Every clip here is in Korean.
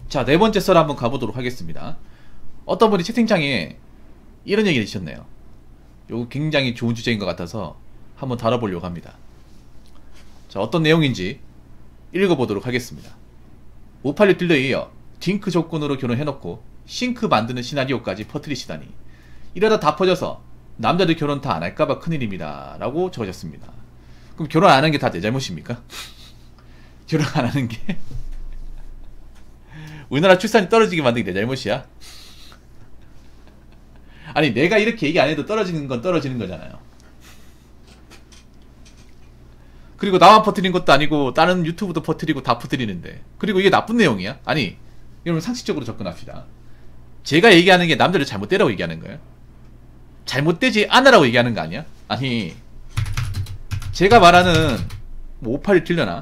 자, 네 번째 썰 한번 가보도록 하겠습니다. 어떤 분이 채팅창에 이런 얘기를 해주셨네요. 요거 굉장히 좋은 주제인 것 같아서 한번 다뤄보려고 합니다. 자, 어떤 내용인지 읽어보도록 하겠습니다. 586 딜러에 이어 딩크 조건으로 결혼해놓고 싱크 만드는 시나리오까지 퍼뜨리시다니, 이러다 다 퍼져서 남자들 결혼 다 안 할까봐 큰일입니다 라고 적으셨습니다. 그럼 결혼 안 하는 게 다 내 잘못입니까? 결혼 안 하는 게 우리나라 출산이 떨어지게 만든 게 내 잘못이야? 아니, 내가 이렇게 얘기 안 해도 떨어지는 건 떨어지는 거잖아요. 그리고 나만 퍼뜨린 것도 아니고 다른 유튜브도 퍼뜨리고 다 퍼뜨리는데, 그리고 이게 나쁜 내용이야? 아니, 여러분 상식적으로 접근합시다. 제가 얘기하는 게 남들을 잘못되라고 얘기하는 거예요? 잘못되지 않으라고 얘기하는 거 아니야? 아니, 제가 말하는 뭐 581 딜러나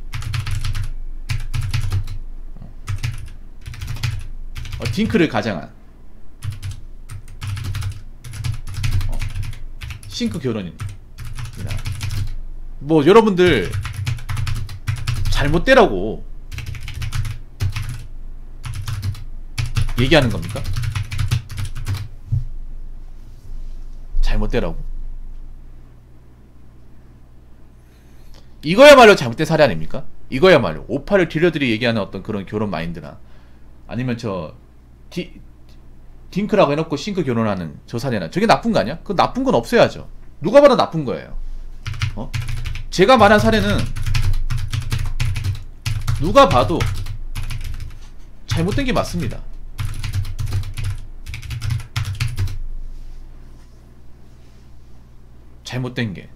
딩크를 가장한 싱크 결혼입니다. 뭐 여러분들 잘못되라고 얘기하는 겁니까? 잘못되라고? 이거야말로 잘못된 사례 아닙니까? 이거야말로 581 딜러들이 얘기하는 어떤 그런 결혼 마인드나, 아니면 저 딩크라고 해놓고 싱크 결혼하는 저 사례나, 저게 나쁜 거 아니야? 그 나쁜 건 없어야죠. 누가 봐도 나쁜 거예요. 제가 말한 사례는 누가 봐도 잘못된 게 맞습니다. 잘못된 게.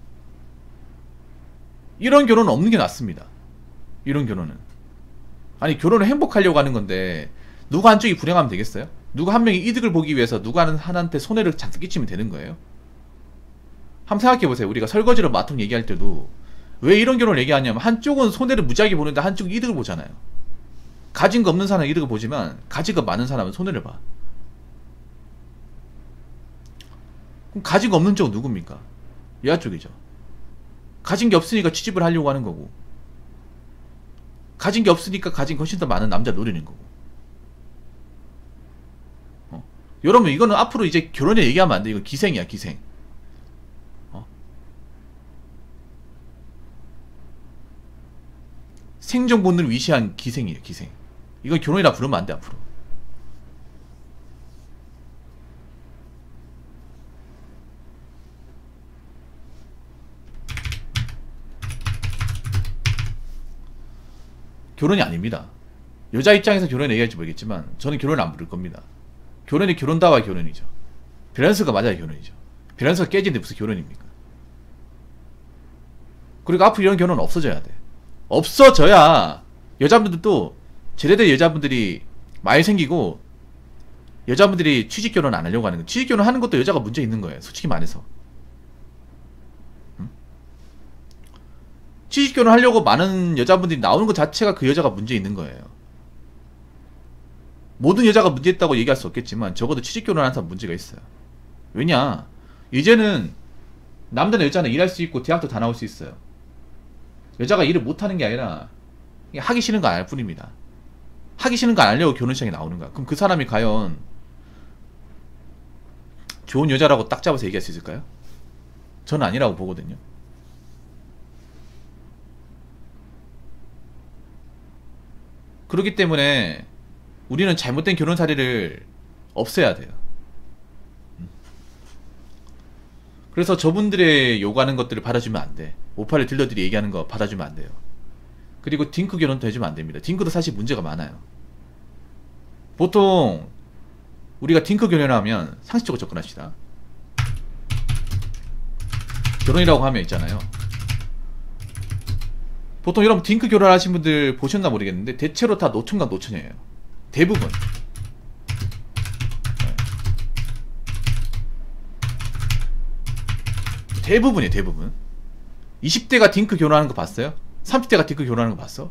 이런 결혼은 없는 게 낫습니다. 이런 결혼은. 아니, 결혼을 행복하려고 하는 건데 누가 한쪽이 불행하면 되겠어요? 누가 한 명이 이득을 보기 위해서 누가 하나한테 손해를 잔뜩 끼치면 되는 거예요? 한번 생각해보세요. 우리가 설거지로 마통 얘기할 때도 왜 이런 결혼을 얘기하냐면, 한쪽은 손해를 무지하게 보는데 한쪽은 이득을 보잖아요. 가진 거 없는 사람은 이득을 보지만 가진 거 많은 사람은 손해를 봐. 그럼 가진 거 없는 쪽은 누굽니까? 여자 쪽이죠. 가진 게 없으니까 취집을 하려고 하는 거고, 가진 게 없으니까 가진 훨씬 더 많은 남자 노리는 거고. 여러분, 이거는 앞으로 이제 결혼에 얘기하면 안 돼. 이거 기생이야, 기생. 생존 본능을 위시한 기생이에요, 기생. 이건 결혼이라 부르면 안 돼, 앞으로. 결혼이 아닙니다. 여자 입장에서 결혼 얘기할지 모르겠지만 저는 결혼 안 부를 겁니다. 결혼이 결혼다와 결혼이죠. 밸런스가 맞아야 결혼이죠. 밸런스가 깨지는데 무슨 결혼입니까? 그리고 앞으로 이런 결혼은 없어져야 돼. 없어져야 여자분들도 제대로 여자분들이 많이 생기고, 여자분들이 취직결혼 안 하려고 하는 거예요. 취직결혼 하는 것도 여자가 문제 있는 거예요, 솔직히 말해서. 취직결혼 하려고 많은 여자분들이 나오는 것 자체가 그 여자가 문제 있는 거예요. 모든 여자가 문제 있다고 얘기할 수 없겠지만 적어도 취직결혼하는 사람 문제가 있어요. 왜냐, 이제는 남자나 여자는 일할 수 있고 대학도 다 나올 수 있어요. 여자가 일을 못하는 게 아니라 하기 싫은 거 안 할 뿐입니다. 하기 싫은 거 안 하려고 결혼식장에 나오는 거야. 그럼 그 사람이 과연 좋은 여자라고 딱 잡아서 얘기할 수 있을까요? 저는 아니라고 보거든요. 그렇기 때문에 우리는 잘못된 결혼 사례를 없애야 돼요. 그래서 저분들의 요구하는 것들을 받아주면 안 돼. 581 딜러들이 얘기하는 거 받아주면 안 돼요. 그리고 딩크 결혼도 해주면 안 됩니다. 딩크도 사실 문제가 많아요. 보통 우리가 딩크 결혼하면 상식적으로 접근합시다. 결혼이라고 하면 있잖아요. 보통 여러분 딩크 결혼하신 분들 보셨나 모르겠는데 대체로 다 노천과 노처녀예요. 대부분. 대부분이에요, 대부분. 20대가 딩크 결혼하는 거 봤어요? 30대가 딩크 결혼하는 거 봤어?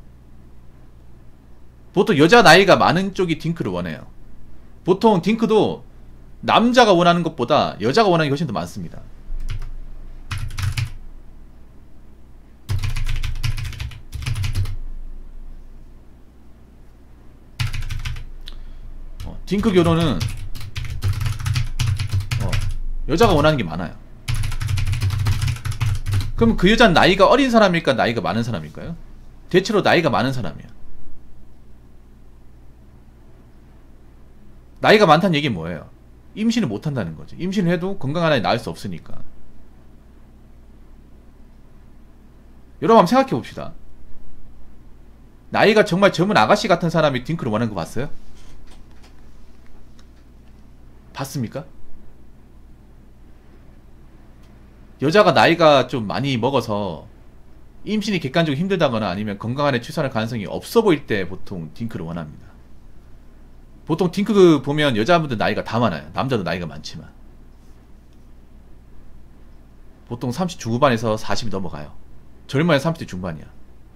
보통 여자 나이가 많은 쪽이 딩크를 원해요. 보통 딩크도 남자가 원하는 것보다 여자가 원하는 게 훨씬 더 많습니다. 딩크 결혼은 여자가 원하는 게 많아요. 그럼 그 여자는 나이가 어린 사람일까 나이가 많은 사람일까요? 대체로 나이가 많은 사람이야. 나이가 많다는 얘기는 뭐예요? 임신을 못한다는 거지. 임신을 해도 건강한 아이 낳을 수 없으니까. 여러분 한번 생각해 봅시다. 나이가 정말 젊은 아가씨 같은 사람이 딩크를 원하는 거 봤어요? 봤습니까? 여자가 나이가 좀 많이 먹어서 임신이 객관적으로 힘들다거나 아니면 건강한 애 출산할 가능성이 없어 보일 때 보통 딩크를 원합니다. 보통 딩크 보면 여자분들 나이가 다 많아요. 남자도 나이가 많지만 보통 30 중후반에서 40이 넘어가요. 젊어야 30대 중반이야.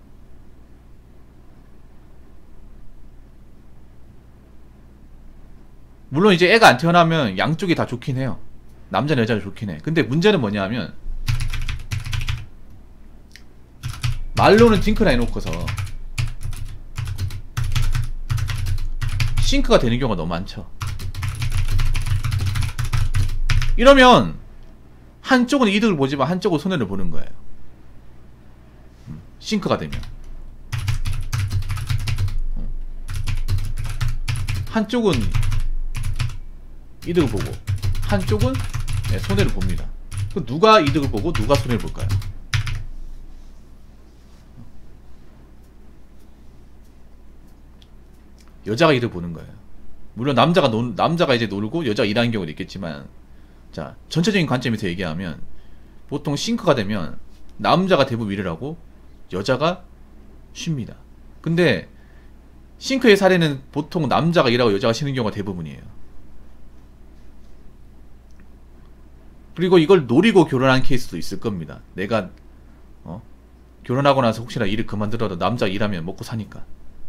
물론 이제 애가 안 태어나면 양쪽이 다 좋긴 해요. 남자는 여자는 좋긴 해. 근데 문제는 뭐냐 하면 말로는 딩크라 해놓고서 싱크가 되는 경우가 너무 많죠. 이러면 한쪽은 이득을 보지만 한쪽은 손해를 보는 거예요. 싱크가 되면 한쪽은 이득을 보고 한쪽은 손해를 봅니다. 그럼 누가 이득을 보고 누가 손해를 볼까요? 여자가 이득을 보는 거예요. 물론 남자가 이제 놀고 여자가 일하는 경우도 있겠지만, 자, 전체적인 관점에서 얘기하면 보통 싱크가 되면 남자가 대부분 일을 하고 여자가 쉽니다. 근데 싱크의 사례는 보통 남자가 일하고 여자가 쉬는 경우가 대부분이에요. 그리고 이걸 노리고 결혼한 케이스도 있을 겁니다. 내가 결혼하고 나서 혹시나 일을 그만두더라도 남자가 일하면 먹고 사니까.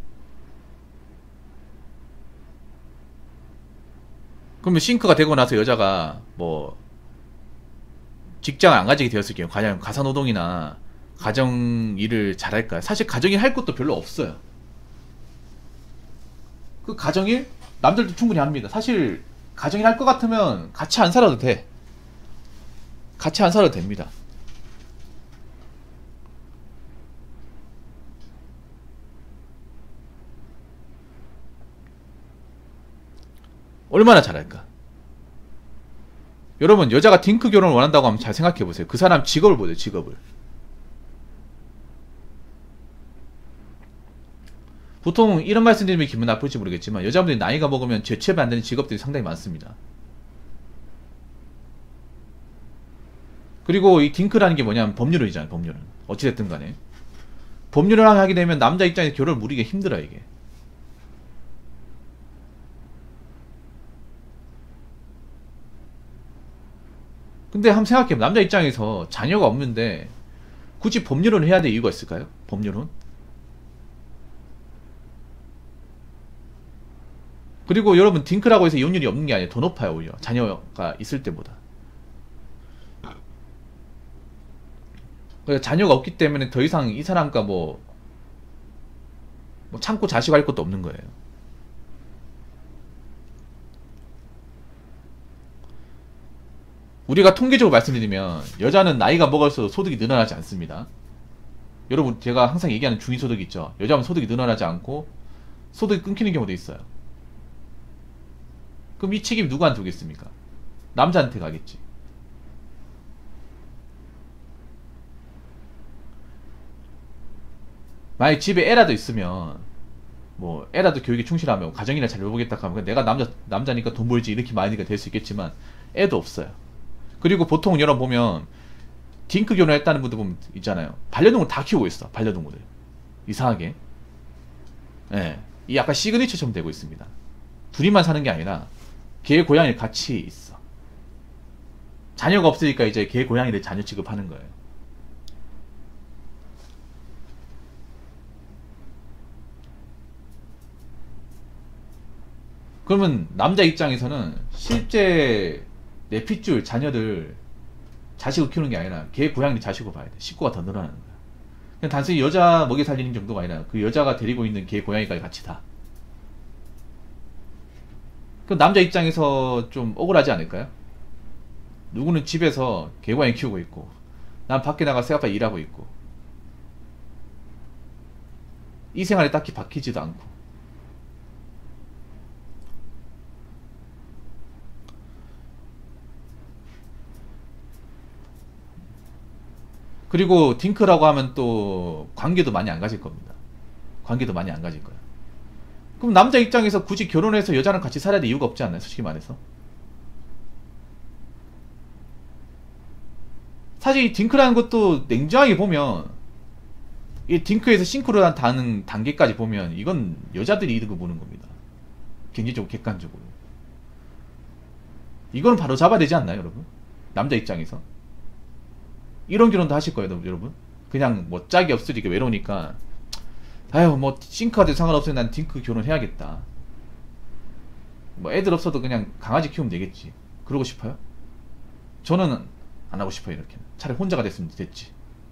그러면 싱크가 되고 나서 여자가 뭐 직장을 안 가지게 되었을 경우, 과연 가사노동이나 가정 일을 잘할까요? 사실 가정일 할 것도 별로 없어요. 그 가정일 남들도 충분히 합니다. 사실 가정일 할 것 같으면 같이 안 살아도 돼. 같이 안 살아도 됩니다. 얼마나 잘할까? 여러분, 여자가 딩크 결혼을 원한다고 하면 잘 생각해보세요. 그 사람 직업을 보세요. 직업을. 보통 이런 말씀 드리면 기분 나쁠지 모르겠지만 여자분들이 나이가 먹으면 재취업이 안 되는 직업들이 상당히 많습니다. 그리고 이 딩크라는 게 뭐냐면 법률론이잖아요. 법률론. 어찌됐든 간에 법률을 하게 되면 남자 입장에서 결혼을 무리기가 힘들어요. 이게. 근데 한번 생각해보면 남자 입장에서 자녀가 없는데 굳이 법률론을 해야 될 이유가 있을까요? 법률론? 그리고 여러분, 딩크라고 해서 이혼율이 없는 게 아니에요. 더 높아요. 오히려 자녀가 있을 때보다. 자녀가 없기 때문에 더 이상 이 사람과 뭐 참고 자식할 것도 없는 거예요. 우리가 통계적으로 말씀드리면 여자는 나이가 먹을수록 소득이 늘어나지 않습니다. 여러분, 제가 항상 얘기하는 중위소득 있죠. 여자는 소득이 늘어나지 않고 소득이 끊기는 경우도 있어요. 그럼 이 책임이 누구한테 오겠습니까? 남자한테 가겠지. 만약 집에 애라도 있으면 뭐 애라도 교육에 충실하면 가정이나 잘 돌보겠다 하면 내가 남자니까 돈 벌지 이렇게 말하니까 될 수 있겠지만 애도 없어요. 그리고 보통 여러분 보면 딩크 결혼했다는 분들 보면 있잖아요. 반려동물 다 키우고 있어. 반려동물을 이상하게. 예, 이 약간 시그니처처럼 되고 있습니다. 둘이만 사는 게 아니라 개 고양이를 같이 있어. 자녀가 없으니까 이제 개 고양이를 자녀 취급하는 거예요. 그러면 남자 입장에서는 실제 내 핏줄 자녀들 자식을 키우는 게 아니라 개 고양이 자식으로 봐야 돼. 식구가 더 늘어나는 거야. 그냥 단순히 여자 먹이 살리는 정도가 아니라 그 여자가 데리고 있는 개 고양이까지 같이 다. 그럼 남자 입장에서 좀 억울하지 않을까요? 누구는 집에서 개고양이 키우고 있고, 난 밖에 나가 새아빠 일하고 있고, 이 생활에 딱히 바뀌지도 않고. 그리고 딩크라고 하면 또 관계도 많이 안 가질 겁니다. 관계도 많이 안 가질 거야. 그럼 남자 입장에서 굳이 결혼해서 여자랑 같이 살아야 될 이유가 없지 않나요? 솔직히 말해서. 사실 이 딩크라는 것도 냉정하게 보면, 이 딩크에서 싱크로한 다는 단계까지 보면 이건 여자들이 이득을 보는 겁니다. 경제적으로 객관적으로. 이거는 바로 잡아야 되지 않나요, 여러분? 남자 입장에서. 이런 결혼도 하실 거예요, 여러분. 그냥 뭐 짝이 없으니까 외로우니까, 아유 뭐 싱크가 돼도 상관없으니 난 딩크 결혼해야겠다. 뭐 애들 없어도 그냥 강아지 키우면 되겠지. 그러고 싶어요? 저는 안 하고 싶어요. 이렇게는 차라리 혼자가 됐으면 됐지.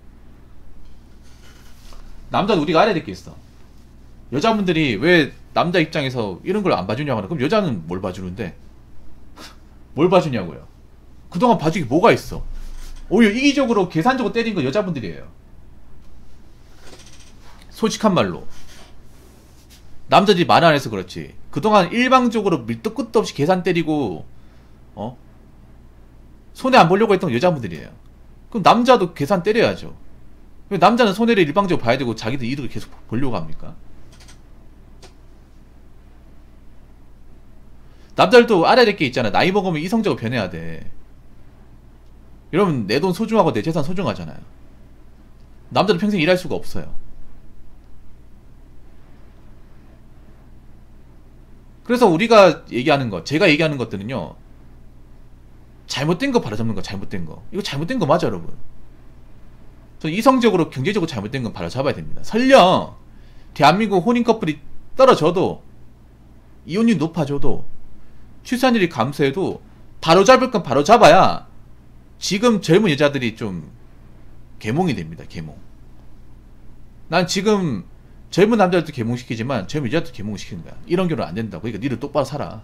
남자는 우리가 알아야 될 게 있어. 여자분들이 왜 남자 입장에서 이런 걸 안 봐주냐고 하나. 그럼 여자는 뭘 봐주는데? 뭘 봐주냐고요. 그동안 봐주기 뭐가 있어. 오히려 이기적으로 계산적으로 때린 건 여자분들이에요. 솔직한 말로 남자들이 말 안 해서 그렇지, 그동안 일방적으로 밀도 끝도 없이 계산 때리고 손해 안 보려고 했던 건 여자분들이에요. 그럼 남자도 계산 때려야죠. 왜 남자는 손해를 일방적으로 봐야 되고 자기들 이득을 계속 보려고 합니까? 남자들도 알아야 될 게 있잖아. 나이 먹으면 이성적으로 변해야 돼. 여러분, 내 돈 소중하고 내 재산 소중하잖아요. 남자도 평생 일할 수가 없어요. 그래서 우리가 얘기하는 것, 제가 얘기하는 것들은요, 잘못된 거 바로잡는 거, 잘못된 거. 이거 잘못된 거 맞아, 여러분. 저 이성적으로, 경제적으로 잘못된 건 바로잡아야 됩니다. 설령 대한민국 혼인 커플이 떨어져도, 이혼율이 높아져도, 출산율이 감소해도 바로잡을 건 바로잡아야 지금 젊은 여자들이 좀 계몽이 됩니다. 계몽. 난 지금 젊은 남자들도 계몽시키지만 젊은 여자들도 계몽시키는 거야. 이런 결혼 안 된다고. 그러니까 니들 똑바로 살아.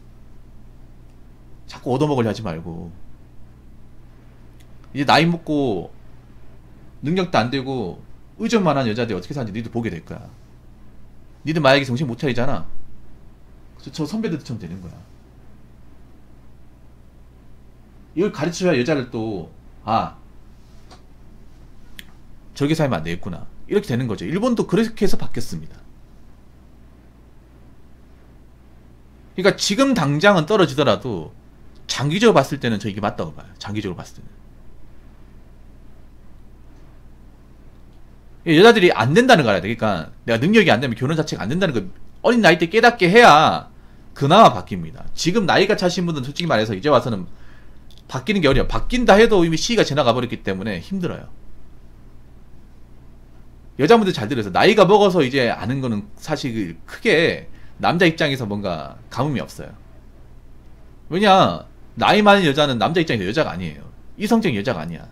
자꾸 얻어먹으려 하지 말고. 이제 나이 먹고 능력도 안 되고 의존만 한 여자들이 어떻게 사는지 니들 보게 될 거야. 니들 만약에 정신 못 차리잖아, 저 선배들처럼 되는 거야. 이걸 가르쳐야 여자를 또, 아, 저렇게 살면 안 되겠구나, 이렇게 되는 거죠. 일본도 그렇게 해서 바뀌었습니다. 그러니까 지금 당장은 떨어지더라도 장기적으로 봤을 때는 저 이게 맞다고 봐요. 장기적으로 봤을 때는. 여자들이 안 된다는 걸 알아야 돼. 그러니까 내가 능력이 안 되면 결혼 자체가 안 된다는 걸 어린 나이 때 깨닫게 해야 그나마 바뀝니다. 지금 나이가 차신 분들은 솔직히 말해서 이제 와서는 바뀌는 게 어려워요. 바뀐다 해도 이미 시기가 지나가 버렸기 때문에 힘들어요. 여자분들 잘 들어서, 나이가 먹어서 이제 아는 거는 사실 크게 남자 입장에서 뭔가 감흥이 없어요. 왜냐, 나이 많은 여자는 남자 입장에서 여자가 아니에요. 이성적인 여자가 아니야.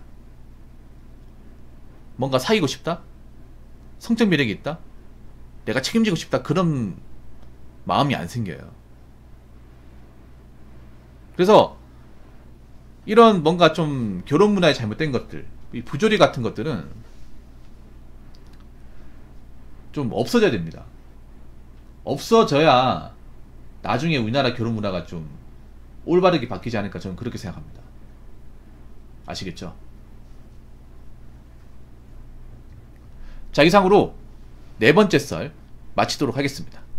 뭔가 사귀고 싶다? 성적 매력이 있다? 내가 책임지고 싶다? 그런 마음이 안 생겨요. 그래서 이런 뭔가 좀 결혼 문화에 잘못된 것들, 이 부조리 같은 것들은 좀 없어져야 됩니다. 없어져야 나중에 우리나라 결혼 문화가 좀 올바르게 바뀌지 않을까, 저는 그렇게 생각합니다. 아시겠죠? 자, 이상으로 네 번째 썰 마치도록 하겠습니다.